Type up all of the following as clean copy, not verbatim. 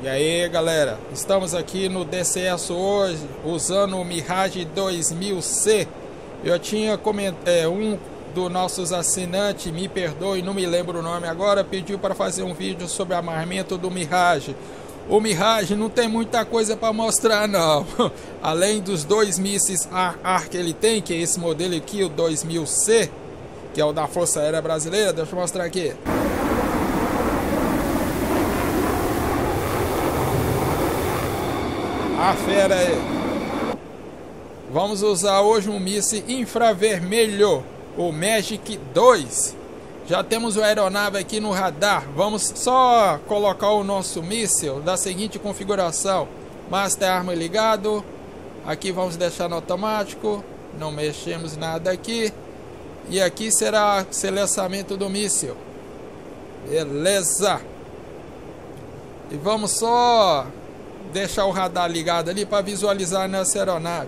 E aí galera, estamos aqui no DCS hoje usando o Mirage 2000C. Eu tinha comentado, um dos nossos assinantes, me perdoe, não me lembro o nome agora, pediu para fazer um vídeo sobre armamento do Mirage. O Mirage não tem muita coisa para mostrar não, além dos dois mísseis AR que ele tem, que é esse modelo aqui, o 2000C, que é o da Força Aérea Brasileira. Deixa eu mostrar aqui. A fera aí. Vamos usar hoje um míssil infravermelho, o Magic 2. Já temos a aeronave aqui no radar. Vamos só colocar o nosso míssil da seguinte configuração: Master Arma ligado. Aqui vamos deixar no automático. Não mexemos nada aqui. E aqui será o selecionamento do míssil. Beleza. E vamos só deixar o radar ligado ali para visualizar nessa aeronave.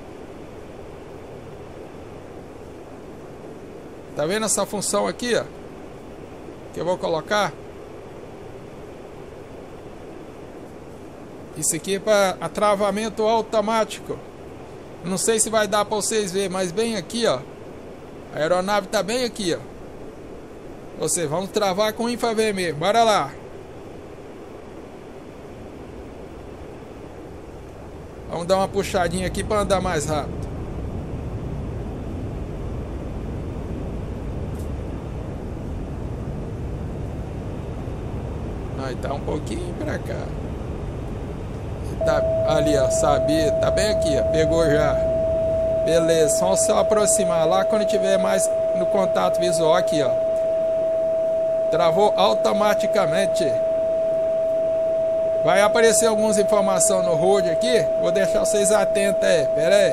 Tá vendo essa função aqui, ó, que eu vou colocar? Isso aqui é para travamento automático. Não sei se vai dar para vocês verem, mas bem aqui, ó, a aeronave tá bem aqui, ó. Ou seja, vamos travar com infravermelho. Bora lá. Vamos dar uma puxadinha aqui para andar mais rápido. Aí tá um pouquinho para cá. Tá ali, ó, sabia? Tá bem aqui, ó. Pegou já. Beleza, só se aproximar lá quando tiver mais no contato visual aqui, ó. Travou automaticamente. Vai aparecer algumas informações no HUD aqui. Vou deixar vocês atentos aí. Pera aí.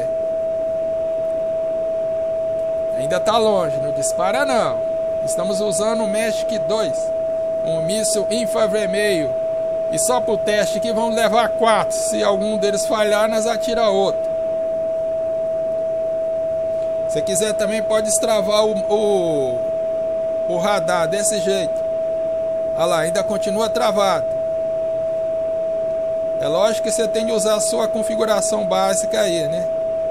Ainda tá longe. Não dispara não. Estamos usando o Magic 2. Um míssil infravermelho. E só pro teste aqui vamos levar 4. Se algum deles falhar, nós atira outro. Se quiser também pode destravar o radar desse jeito. Olha lá, ainda continua travado. É lógico que você tem de usar a sua configuração básica aí, né?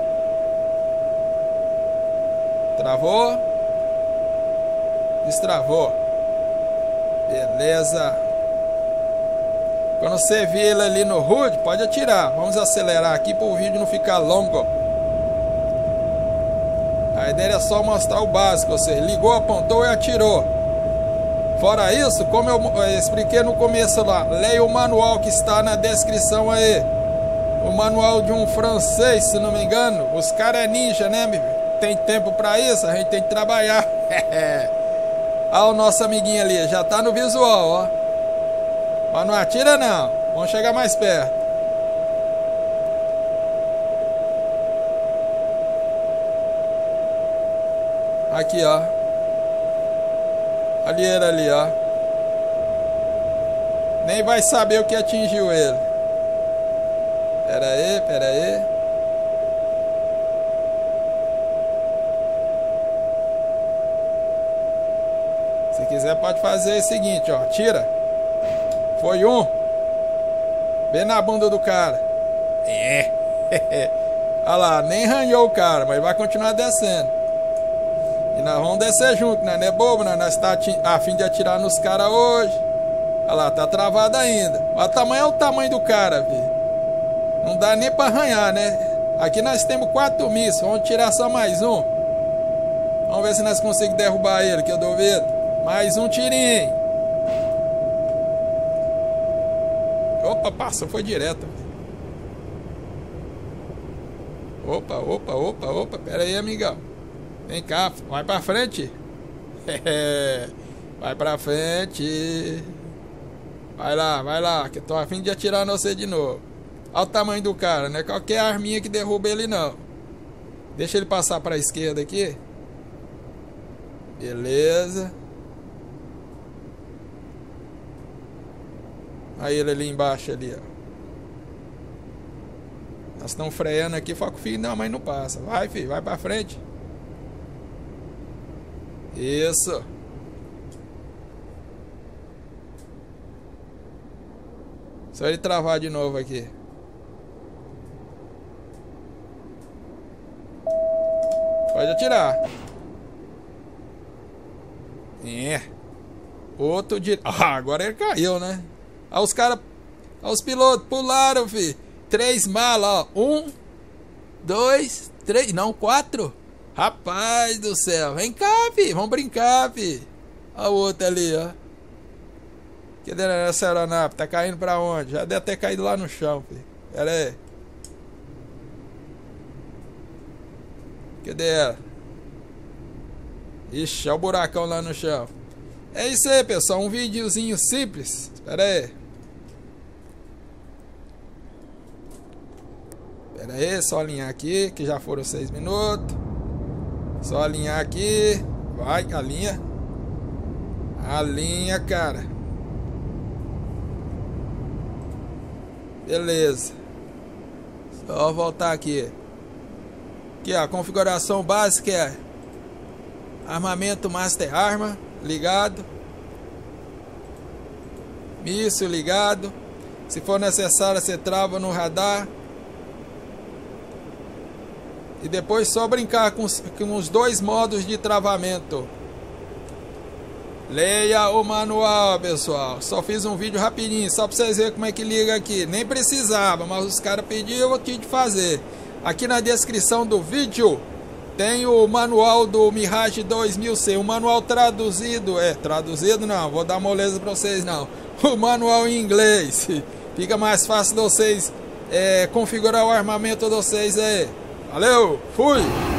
Travou. Destravou. Beleza. Quando você vê ele ali no HUD, pode atirar. Vamos acelerar aqui para o vídeo não ficar longo. A ideia é só mostrar o básico. Você ligou, apontou e atirou. Fora isso, como eu expliquei no começo lá, leia o manual que está na descrição aí. O manual de um francês, se não me engano. Os caras é ninja, né, meu? Tem tempo pra isso, a gente tem que trabalhar. Olha o nosso amiguinho ali, já tá no visual, ó. Mas não atira não, vamos chegar mais perto. Aqui, ó. Ali era ali, ó. Nem vai saber o que atingiu ele. Pera aí, pera aí. Se quiser pode fazer o seguinte, ó. Tira. Foi um. Bem na bunda do cara. Olha lá, nem arranhou o cara, mas vai continuar descendo. E nós vamos descer junto, né? Não é bobo, né? Nós tá a fim de atirar nos caras hoje. Olha lá, tá travado ainda. Olha o tamanho, é o tamanho do cara, filho. Não dá nem pra arranhar, né? Aqui nós temos 4 mísseis. Vamos tirar só mais um. Vamos ver se nós conseguimos derrubar ele, que eu duvido. Mais um tirinho. Opa, passou, foi direto. Opa, opa, opa, opa. Pera aí, amigão. Vem cá, vai pra frente. Vai pra frente. Vai lá, que eu tô a fim de atirar no você de novo. Olha o tamanho do cara, não é qualquer arminha que derruba ele não. Deixa ele passar pra esquerda aqui. Beleza. Aí ele ali embaixo ali, ó. Nós estamos freando aqui, foca o filho, não, mas não passa. Vai, filho, vai pra frente. Isso. Só ele travar de novo aqui. Pode atirar. É. Outro de... Ah, agora ele caiu, né? Aí os caras... Os pilotos pularam, fi. 3 malas, ó. 1, 2, 3... Não, 4. Rapaz do céu. Vem cá, fi. Vamos brincar, fi. Olha o outro ali, ó. Cadê essa aeronave? Tá caindo pra onde? Já deve ter caído lá no chão, fi. Pera aí. Cadê ela? Ixi, olha o buracão lá no chão. É isso aí, pessoal. Um videozinho simples. Pera aí. Pera aí, só alinhar aqui, que já foram 6 minutos. Só alinhar aqui. Vai, alinha. Alinha, cara. Beleza. Só voltar aqui. Aqui, ó, a configuração básica é armamento Master Arma ligado, míssil ligado. Se for necessário, você trava no radar. E depois só brincar com os 2 modos de travamento. Leia o manual, pessoal. Só fiz um vídeo rapidinho, só para vocês verem como é que liga aqui. Nem precisava, mas os caras pediram, eu tive que fazer. Aqui na descrição do vídeo tem o manual do Mirage 2000C. O manual traduzido. Traduzido não, vou dar moleza para vocês não. O manual em inglês. Fica mais fácil de vocês configurar o armamento de vocês aí. Valeu, fui!